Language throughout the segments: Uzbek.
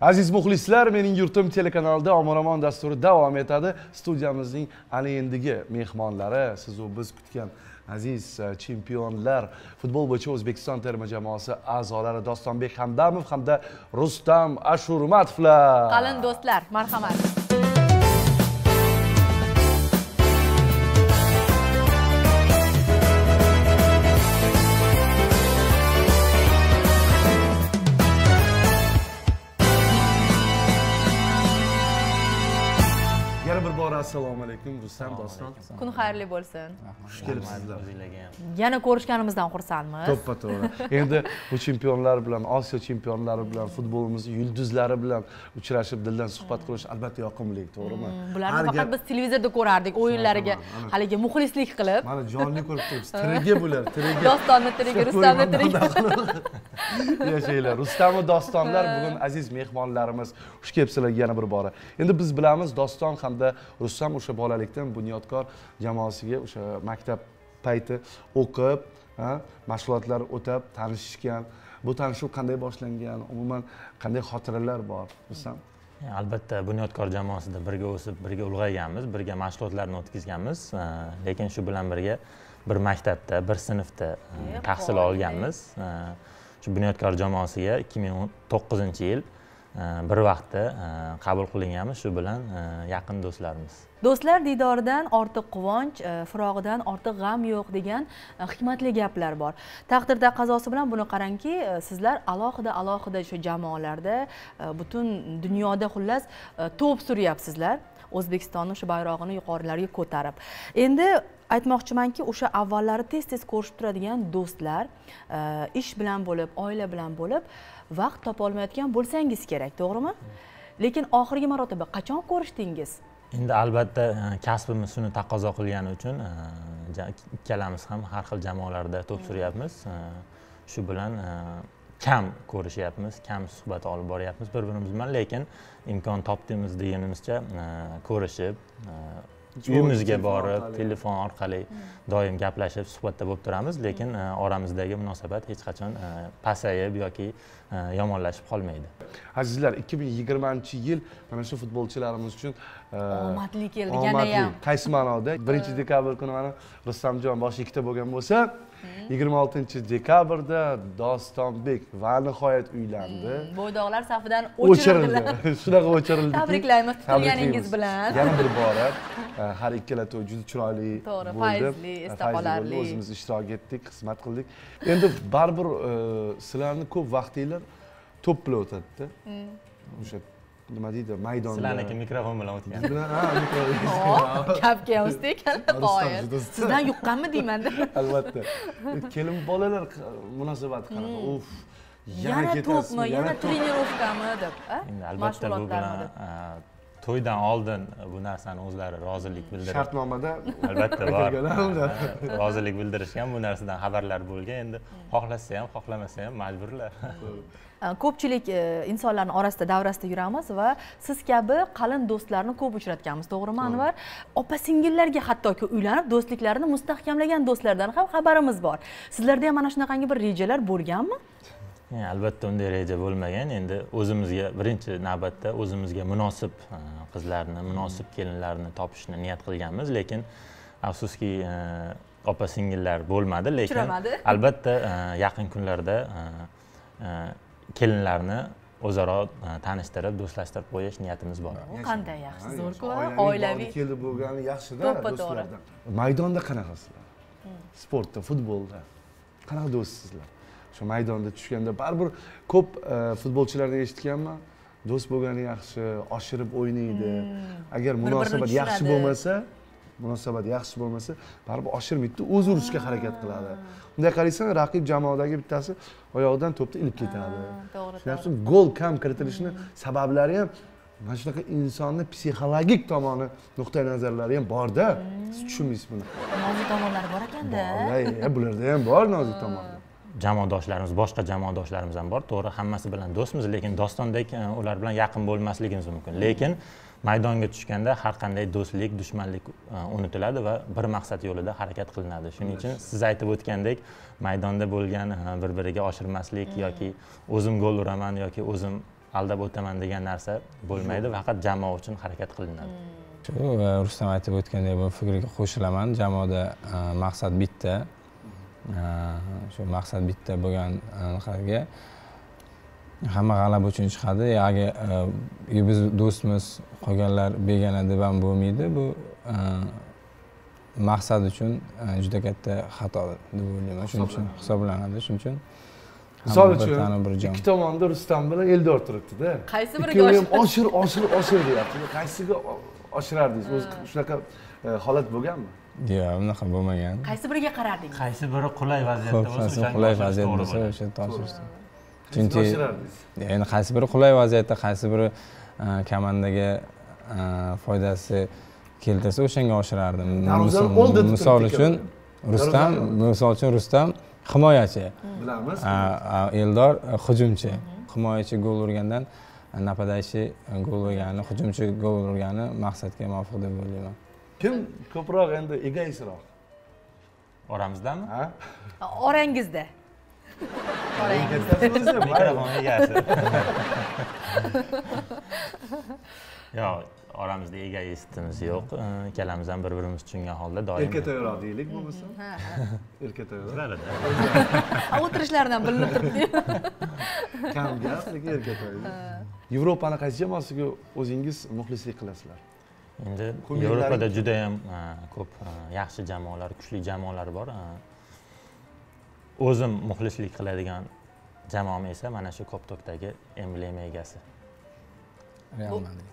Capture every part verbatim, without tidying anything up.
Aziz muxlislar, mening yurtim telekanalida Omon dasturi davom etadi. Studiyamizning ana endigi mehmonlari, siz u biz kutgan aziz chempionlar, futbol bo'yicha O'zbekiston terma jamoasi a'zolari Dostonbek Hamdamov hamda Rustam Ashurmatovlar. Qalin do'stlar, marhamat. Assalomu alaykum Rustam Doston. Kun xayrli bo'lsin. Xush kelibsizlar. Yana ko'rishganimizdan xursandmiz. To'ppa-to'g'ri. Endi bu chempionlar bilan, Osiyo chempionlari bilan, futbolimiz yulduzlari bilan uchrashib, dildan suhbat qilish albatta yoqimli, to'g'rimi? Bularni faqat biz televizorda ko'rardik, o'yinlariga haligi muxlislik qilib. Mana jonli ko'rib turibsiz. Tiriga bular, tiriga. Dostonni tiriga, Rustamni tiriga. Yashaylar. Rustam va Dostonlar bugun aziz mehmonlarimiz. Xush kelibsizlar yana bir bora. Endi biz bilamiz Doston hamda Rustam o'sha bolalikdan Bunyodkor jamoasiga o'sha maktab payti o'qib, mashg'ulotlar o'tab tanishishgan. Bu tanishuv qanday boshlangan? Umuman qanday xotiralar bor, Rustam? Albatta Bunyodkor jamoasida birga o'sib, birga ulg'ayganmiz, birga mashg'ulotlarni o'tkazganmiz, lekin shu bilan birga bir maktabda, bir sinfda tahsil olganmiz. Shu Bunyodkor jamoasiga ikki ming o'n to'qqizinchi yil bir vaqtda qabul qilinganmiz, shu bilan yaqin do'stlarimiz. Do'stlar diydoridan ortiq quvonch, firog'idan ortiq g'am yo'q degan hikmatli gaplar bor. Taqdirda qazosi bilan buni qarangki, sizlar alohida alohida shu jamoalarda, butun dunyoda xullas to'p suryapsizlar. O'zbekistonning shu bayrog'ini yuqorilariga ko'tarib. Endi aytmoqchimanki, o'sha avvallari tez-tez ko'rishib turadigan do'stlar, ish bilan bo'lib, oila bilan bo'lib, vaqt topa olmayotgan bo'lsangiz kerak, to'g'rimi? Lekin oxirgi marotaba qachon ko'rishdingiz? Endi albatta kasbimiz shuni taqozo qilgani uchun ikkalamiz ham har xil jamoalarda to'p suryapmiz. Shu bilan kam ko'rishyapmiz, kam suhbat olib boryapmiz bir-birimiz bilan, lekin imkon topdimiz deganimizcha ko'rishib, uyimizga borib, telefon orqali doim gaplashib, suhbatda bo'lib turamiz, lekin oramizdagi munosabat hech qachon pasayib yoki yomonlashib qolmaydi. Azizlar, ikki ming yigirmanchi yil mana shu futbolchilarimiz uchun omadli keldi, yana ham. Qaysi ma'noda? birinchi dekabr kuni mana Rustamjon boshi ikkita bo'lgan bo'lsa, yigirma oltinchi dekabrda Dostonbek va nihoyat uylandi. Bo'ydoqlar safidan o'chirildilar. Shunaqa o'chirildi. Tabriklaymiz kutilganingiz bilan. Yana bir bora har ikkala to'y juda chiroyli bo'ldi. To'g'ri, fayzli, esda qolarli. O'zimiz ishtirok etdik, xizmat qildik. Endi baribir sizlarning ko'p vaqtinglar to'p bilan o'tadi-da. O'sha nima deydi, maydonda. Sizlarniki mikrofon bilan o'tgan. Ha, mikrofon. Gapga ustik, qoyil. Sizdan yuqqanmi deyman-da. Albatta. Kelin bolalar munosabati qanaqa? Uf. Yana to'pmi, yana trenirovkami deb, a? Albatta bu bilan to'ydan oldin bu narsani o'zlari rozilik bildirib. Shartnomada albatta bor. Rozilik bildirishgan, bu narsadan xabarlar bo'lgan. Endi xohlasa ham, xohlamasa ham majburlar. Ko'pchilik insonlarning orasida, davrasida yuramiz va siz kabi qalin do'stlarni ko'p uchratganmiz, to'g'rimi Anvar? Opa-singillarga hattoki uylanib, do'stliklarini mustahkamlagan do'stlardan ham xabarimiz bor. Sizlarda ham mana shunaqangi bir rejalar bo'lganmi? Albatta unday reja bo'lmagan. Endi o'zimizga birinchi navbatda o'zimizga munosib qizlarni, munosib kelinlarni topishni niyat qilganmiz, lekin afsuski opa-singillar bo'lmadi, lekin albatta yaqin kunlarda kelinlarni o'zaro tanishtirib, do'stlashtirib qo'yish niyatimiz bor. Qanday yaxshi, zo'r-ku, oilaviy kelib bo'lgani yaxshi-da do'stlardan. Maydonda qanaqasizlar? Sportda, futbolda qanaqa do'stsizlar? Shu maydonda tushganda baribir ko'p futbolchilardan eshitganman, do'st bo'lgani yaxshi, oshirib o'ynaydi. Agar munosabat yaxshi bo'lmasa, munosabat yaxshi bo'lmasa, baribir oshirmaydi, o'zi urishga harakat qiladi. Bunday qaraysan, raqib jamoadagi bittasi oyoqdan to'pni ilib ketadi. To'g'ri. Shuning uchun gol kam kiritilishini sabablari ham mana shunaqa insonni psixologik tomoni, nuqtai nazarlari ham bor-da. Siz tushunmaysiz buni. Nozik tomonlari bor ekanda. Bor, bularda ham bor nozik tomonlari. Jamoadoshlarimiz, boshqa jamoadoshlarimiz ham bor. To'g'ri, hammasi bilan do'stmiz, lekin Dostondek ular bilan yaqin bo'lmasligimiz mumkin. Lekin maydonga tushganda har qanday do'stlik, dushmanlik unutiladi va bir maqsad yo'lida harakat qilinadi. Shuning uchun siz aytib o'tgandek, maydonda bo'lgan bir-biriga oshirmaslik yoki o'zim gol uraman yoki o'zim aldab o'taman degan narsa bo'lmaydi, faqat jamoa uchun harakat qilinadi. Shu Rustam aytib o'tgandek bu fikrga qo'shilaman. Jamoada maqsad bitta. Shu maqsad bitta bo'lganiga hamma g'alaba uchun chiqadi. Agar biz do'stmiz, qolganlar begona deb ham bo'lmaydi. Bu maqsad uchun juda katta xato deb o'ylayman. Shuning uchun hisoblanadi. Shuning uchun misol uchun ikki tomonda Rustam bilan Eldor turibdi-da. Qaysi biriga oshir, oshir, oshir deyapti. Qaysiga oshirardingiz? O'zi shunaqa holat bo'lganmi? Yo'q, unaqa bo'lmagan. Qaysi biriga qarardingiz? Qaysi biri qulay vaziyatda bo'lsa, o'sha qulay vaziyat bo'lsa, o'sha toshirsin. Chunki endi qaysi biri qulay vaziyatda, qaysi biri komandaga foydasi keltirsa, o'shanga oshirardim. Misol uchun Rustam, misol uchun Rustam himoyachi. Bilamiz. Eldor hujumchi. Himoyachi gol urgandan napadachi gol urgani, hujumchi gol urgani maqsadga muvofiq deb o'ylayman. Kim ko'proq endi egoistroq? Oramizdami? Ha? Orangizda. Orangizda. Mikrofon egasi. Yo'q, oramizda egoistimiz yo'q. Ikkalamiz ham bir-birimiz tushungan holda doim erkatoyroq deylik bo'lmasa. Ha, erkatoyroq. O'tirishlaridan bilinib turibdi. Kam gap, lekin erkatoy. Yevropani qaysi jamoasiga o'zingiz muxlislik qilasizlar? Endi Yevropada juda ham ko'p yaxshi jamoalar, kuchli jamoalar bor. O'zim muxlislik qiladigan jamoam esa mana shu Koptokdagi emblema egasi. Real Madrid.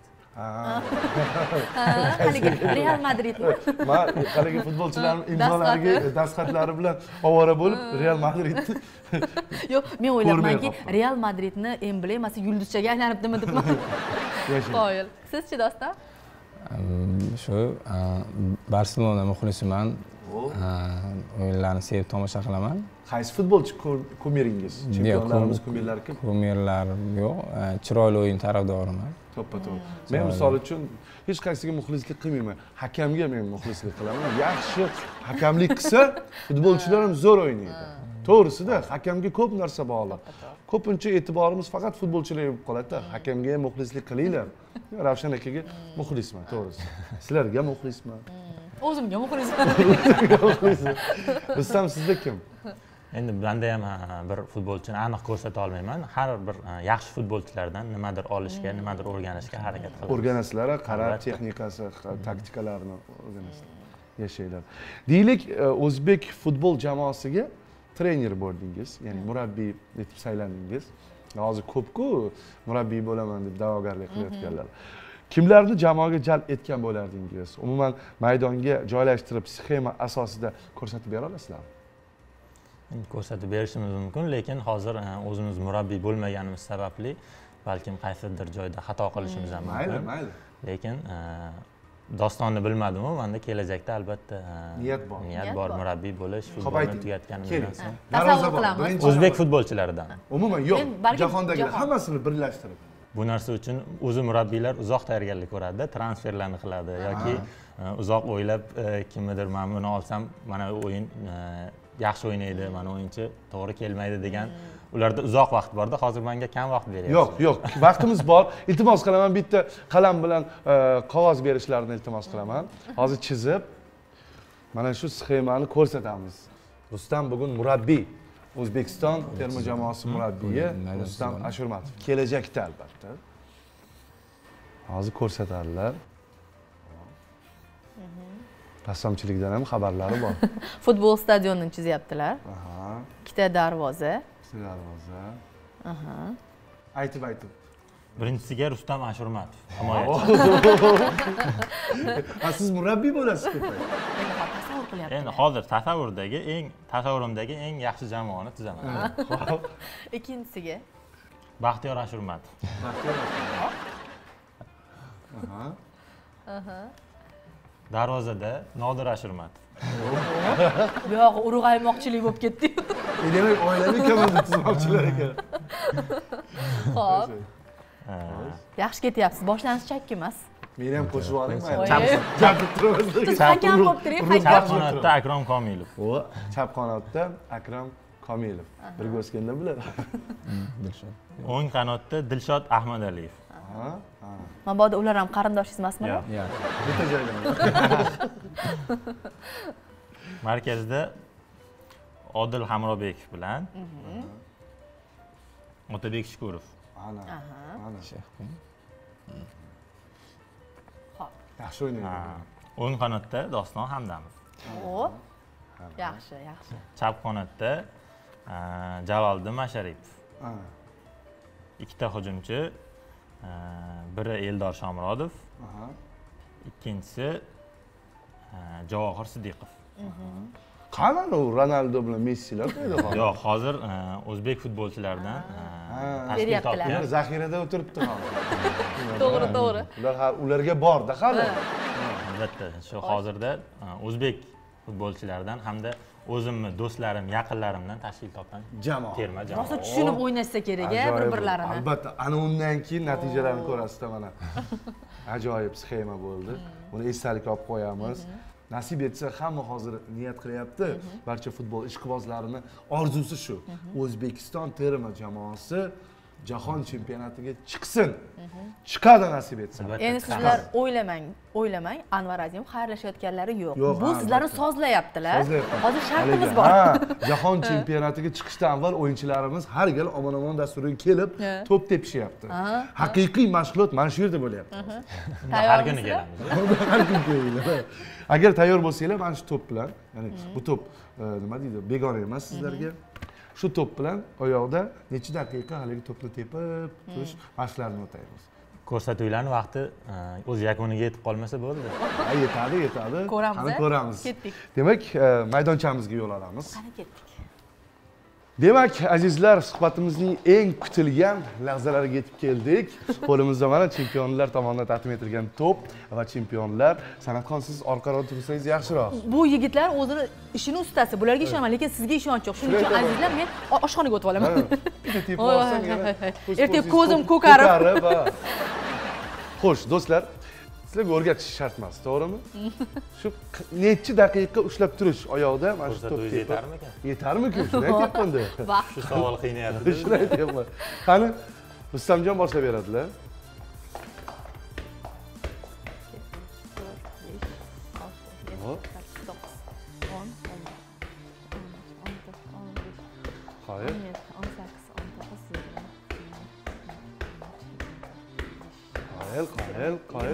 Haligi Real Madridmi? Men haligi futbolchilarning imzolariga dastxatlari bilan ovora bo'lib Real Madridni yo'q, men o'ylaymanki Real Madridni emblemasi yulduzchaga aylanibdimi debman. Qoyil. Siz-chi Doston? Shu Barselona muxlisiman. O'yinlarni sevib tomosha qilaman. Qaysi futbolchi kumiringiz? Chempionlarimiz kumirlari kim? Kumirlar yo'q, chiroyli o'yin tarafdoriman. To'ppa-to'g'ri. Men misol uchun hech qaysiga muxlislik qilmayman. Hakamga men muxlislik qilaman. Yaxshi hakamlik qilsa, futbolchilar ham zo'r o'ynaydi. To'g'risida hakamga ko'p narsa bog'liq. Ko'pincha e'tiborimiz faqat futbolchilarga bo'lib qoladi-da. Hakamga ham muxlislik qilinglar. Ravshan akaga muxlisman, to'g'risi. Sizlarga muxlisman. O'zimga muxlisman. Rustam, sizda kim? Endi menda ham bir futbolchini aniq ko'rsata olmayman. Har bir yaxshi futbolchilardan nimadir olishga, nimadir o'rganishga harakat qilamiz. O'rganasizlar, qarab texnikasi, taktikalarini o'rganasizlar. Yashaylar. Deylik, o'zbek futbol jamoasiga trener bo'ldingiz, ya'ni murabbiy etib saylandingiz. Hozir ko'p-ku murabbiy bo'laman deb da'vogarlik qilayotganlar. Kimlarni jamoaga jalb etgan bo'lardingiz? Umuman maydonga joylashtirib, sxema asosida ko'rsatib bera olasizlarmi? Ko'rsatib berishimiz mumkin, lekin hozir o'zimiz murabbiy bo'lmaganimiz sababli balkim qaysidir joyda xato qilishimiz ham mumkin. Mayli, mayli. Lekin Dostonni bilmadim-ku, menda kelajakda albatta niyat bor. Niyat bor murabbiy bo'lish, futbolni tugatganimdan so'ng. Tasavvur qilamiz. O'zbek futbolchilaridan. Umuman yo'q, jahondagilar hammasini birlashtirib. Bu narsa uchun o'zi murabbiylar uzoq tayyorgarlik ko'radi, transferlarni qiladi yoki uzoq o'ylab kimnidir men buni olsam, mana o'yin yaxshi o'ynaydi, mana o'yinchi to'g'ri kelmaydi degan ularda uzoq vaqt borda. Hozir menga kam vaqt beryapsiz. Yo'q, yo'q, vaqtimiz bor. Iltimos qilaman, bitta qalam bilan qog'oz berishlarini iltimos qilaman. Hozir chizib mana shu sxemani ko'rsatamiz. Rustam bugun murabbiy. O'zbekiston terma jamoasi murabbiyi Rustam Ashurmatov. Kelajakda albatta. Hozir ko'rsatadilar. Rassomchilikdan ham xabarlari bor. Futbol stadionini chizyaptilar. Aha. Ikkita darvoza. Ikkita darvoza. Aha. Aytib aytib. Birinchisiga Rustam Ashurmatov, himoyachi. Ha, siz murabbiy bo'lasiz-ku. Tasavvur qilyapman. Endi hozir tasavvurdagi eng tasavvurimdagi eng yaxshi jamoani tuzaman. Xo'p. Ikkinchisiga Baxtiyor Ashurmatov. Baxtiyor Ashurmatov. Aha. Aha. Darvozada Nodir Ashurmatov. Bu yoq urug'aymoqchilik bo'lib ketdi-yu. Demak, oilaviy komanda tuzmoqchilar ekan. Xo'p. Yaxshi ketyapsiz. Boshlanish chakki emas. Meni ham qo'shib oling, mayli. Chap turibsiz. Hakam bo'lib turing, Chap qanotda Akrom Komilov. O, chap qanotda Akrom Komilov. Birga o'sganlar biladi. Dilshod. O'ng qanotda Dilshod Ahmadaliyev. Ha? Ha. Mabodo ular ham qarindoshingiz emasmi? Yo'q. Yo'q. Bitta joyda. Markazda Odil Hamrobekov bilan Otabek Shukurov. Ana. Ana. Xo'p. Yaxshi o'ynaydi. O'ng qanotda Doston Hamdamov. Xo'p. Yaxshi, yaxshi. Chap qanotda Jaloliddin Masharipov. Ha. Ikkita hujumchi, biri Eldor Shomurodov, Aha. ikkinchisi Javohir Sidiqov. Qani u Ronaldo bilan Messilar deydi hozir. Yo'q, hozir o'zbek futbolchilaridan tashkil Beryaptilar. topgan. Zaxirada o'tiribdi hozir. To'g'ri, to'g'ri. Ular ha- ularga borda hali. Albatta, shu hozirda o'zbek futbolchilaridan hamda o'zimni do'stlarim, yaqinlarimdan tashkil topgan Jamoa. terma jamoa. Rosa tushunib o'ynashsa kerak, a, bir-birlarini. Albatta, ana undan keyin natijalarni ko'rasizlar mana. Ajoyib sxema bo'ldi. Buni esdalik olib qo'yamiz. Nasib etsa hamma hozir niyat qilyapti. Barcha futbol ishqibozlarini orzusi shu. O'zbekiston terma jamoasi jahon chempionatiga chiqsin. Chiqadi nasib etsa. Endi sizlar o'ylamang, o'ylamang, Anvar Azimov xayrlashayotganlari yo'q. Yo'q, Bu ha, sizlarni albatta. sozlayaptilar. Sozlayapti. Hozir shartimiz Haligi, bor. ha, jahon chempionatiga chiqishdan avval o'yinchilarimiz har gal omon-omon dasturiga kelib Ha. to'p tepishyapti. Haqiqiy mashg'ulot mana shu yerda bo'lyapti. Har kuni kelamiz. Har kun kelinglar. Agar tayyor bo'lsanglar, mana shu to'p bilan, ya'ni bu to'p e, nima deydi, begona emas sizlarga. Shu to'p bilan oyoqda necha daqiqa haligi to'pni tepib turish mashqlarini o'taymiz. Ko'rsatuvlarning vaqti o'z yakuniga yetib qolmasa bo'ldi. Ha, yetadi, yetadi. Ko'ramiz, Qani a? ko'ramiz. Ketdik. Demak, e, maydonchamizga yo'l olamiz. Qani ketdik. Demak, azizlar, suhbatimizning eng kutilgan lahzalariga yetib keldik. Qo'limizda mana chempionlar tomonidan taqdim etilgan to'p va chempionlar. San'atxon, siz orqaroq tursangiz yaxshiroq. Bu yigitlar o'zini ishini ustasi. Bularga ishonaman, lekin sizga ishonch yo'q. Shuning uchun azizlar, men o- oshxonaga o'tib olaman. Bitta tepib olsang yana Ertaga ko'zim ko'karib. ha. Xo'sh, do'stlar, sizlarga o'rgatish shart emas, to'g'rimi? Shu q- necha daqiqa ushlab turish oyoqda mana shu to'p Ko'rsatuvingiz tepib. yetarmikan? Yetarmikan? Shuni aytyapman-da. Vaqt. Shu savol qiynayapti. Shuni aytyapman. Qani, Rustamjon boshlab beradilar. Qoyil. Qoyil, qoyil, qoyil.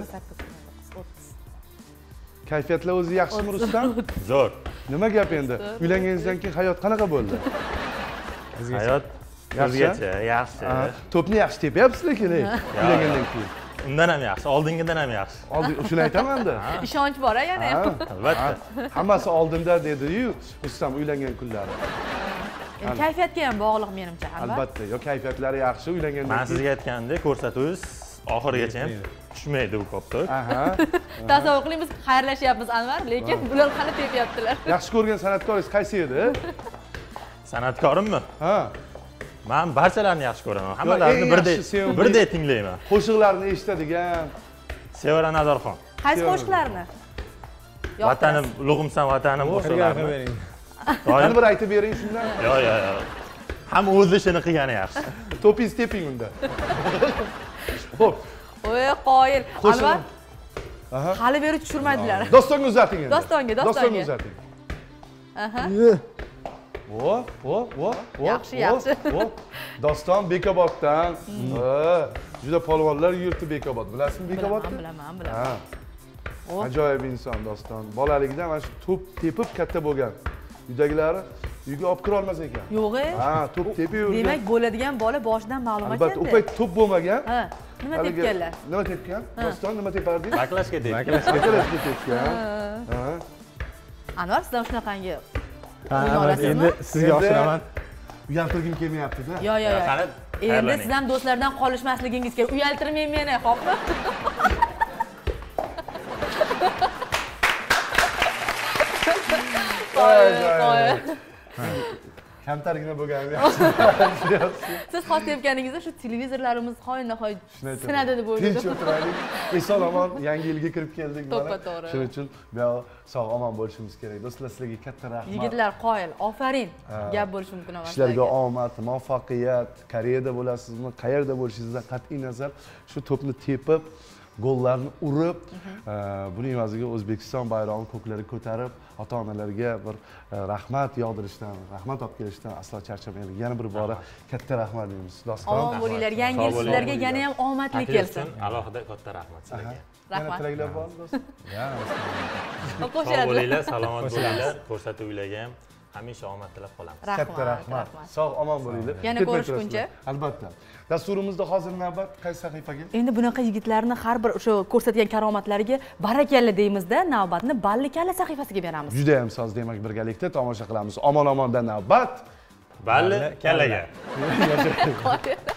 Kayfiyatlar o'zi yaxshimi Rustam? Zo'r. Nima gap endi? Uylanganingizdan keyin hayot qanaqa bo'ldi? Hayot o'zgacha, yaxshi. Ha, to'pni yaxshi tepyapsiz lekin, ey, uylangandan keyin. Undan ham yaxshi, oldingidan ham yaxshi. Oldin shuni aytaman-da. Ishonch bor-a yana. Ha, Albatta. ha, hammasi oldinda dedi-yu, Rustam uylangan kunlari. Endi kayfiyatga ham bog'liq menimcha, Anvar. Albatta, yo kayfiyatlari yaxshi uylangandan Men sizga aytgandek, ko'rsatuvingiz oxirigacha ham tushmaydi u koptok. Aha. Tasavvur qiling, biz xayrlashyapmiz Anvar, lekin bular hali tepyaptilar. Yaxshi ko'rgan san'atkoringiz qaysi edi? San'atkorimmi? Ha. Men barchalarini yaxshi ko'raman. eng Hammalarini birdek yaxshi sevimli- birdek tinglayman. Qo'shiqlarni eshitadigan. Sevara Nazarxon. Qaysi qo'shiqlarni? Vatanim, ulug'imsan vatanim qo'shiqlarini. bering. Qani bir aytib bering shundan. Yo'q, yo'q, yo'q. Hamma o'z ishini qilgani yaxshi. To'pingiz teping unda. Xo'p. Voy, qoyil. Qo'shiq- Anvar, Aha. hali beri tushirmadilar. Dostonga uzating endi. Dostonga, dostonga. Dostonga uzating. Aha. Vo, vo, vo, vo. Yaxshi, vo, yaxshi. vo. Doston Bekoboddan. Ha, juda polvonlar yurti Bekobod. Bilasizmi Bekobodni? Bilaman, bilaman, bilaman. Ha. Oh. Ajoyib inson Doston. Bolaligida mana shu to'p tepib katta bo'lgan. Uydagilari uyga olib kira olmas ekan. Yo'q-e. Ha, to'p tepib yurgan. Demak, bo'ladigan bola boshidan ma'lum Albatta, u ekanda. payt to'p bo'lmagan. Ha, nima Haligi- tepganlar? Nima tepgan? Doston nima tepardi? Baklashga deydi. Bakalashga tepgan. Ha. Anvar, sizdan shunaqangi Ha, Uyga Anvar, olasizmi? endi sizga yoqtiraman. Uyaltirgim kelmayapti-da. Yo, yo, yo. Qani, Endi tayyorlaning. sizdan do'stlardan qolishmasligingiz kerak. Uyaltirmang meni, xo'pmi? Qo'y, qo'y. kamtargina bo'lganim yaxshi. Siz xos tepganingizda shu televizorlarimiz hoynahoy sinadi deb o'yladim. Tinch o'tiraylik. Eson omon yangi yilga kirib keldik mana. To'ppa-to'g'ri. Shuning uchun bu yoq sog' omon bo'lishimiz kerak. Do'stlar, sizlarga katta rahmat. Yigitlar qoyil, ofarin. Gap bo'lishi mumkin emas. Ishlarga omad, muvaffaqiyat, Koreyada bo'lasizmi, qayerda bo'lishingizdan qat'iy nazar shu to'pni tepib, gollarni urib, buning evaziga O'zbekiston bayrog'ini ko'klarga ko'tarib, ota-onalarga bir rahmat yog'dirishdan, rahmat olib kelishdan aslo charchamaylik. Yana bir bora katta rahmat deymiz. Omon bo'linglar. Yangi yil sizlarga yana ham omadli kelsin. Alohida katta rahmat sizlarga. Yana tilaklar bormi do'stlar? Qo'shiladi. Sog' bo'linglar, salomat bo'linglar. Ko'rsatuvlarga ham hamisha omad tilab qolamiz. Katta rahmat. Sog' omon bo'linglar. Yana ko'rishguncha. Albatta. Dasturimizda hozir navbat qaysi sahifaga? Endi bunaqa yigitlarni har bir o'sha ko'rsatgan karomatlariga barakalla deymizda, navbatni Ballikalla sahifasiga beramiz. Juda ham soz, demak birgalikda tomosha qilamiz. Omon-omondan navbat Balli kallaga.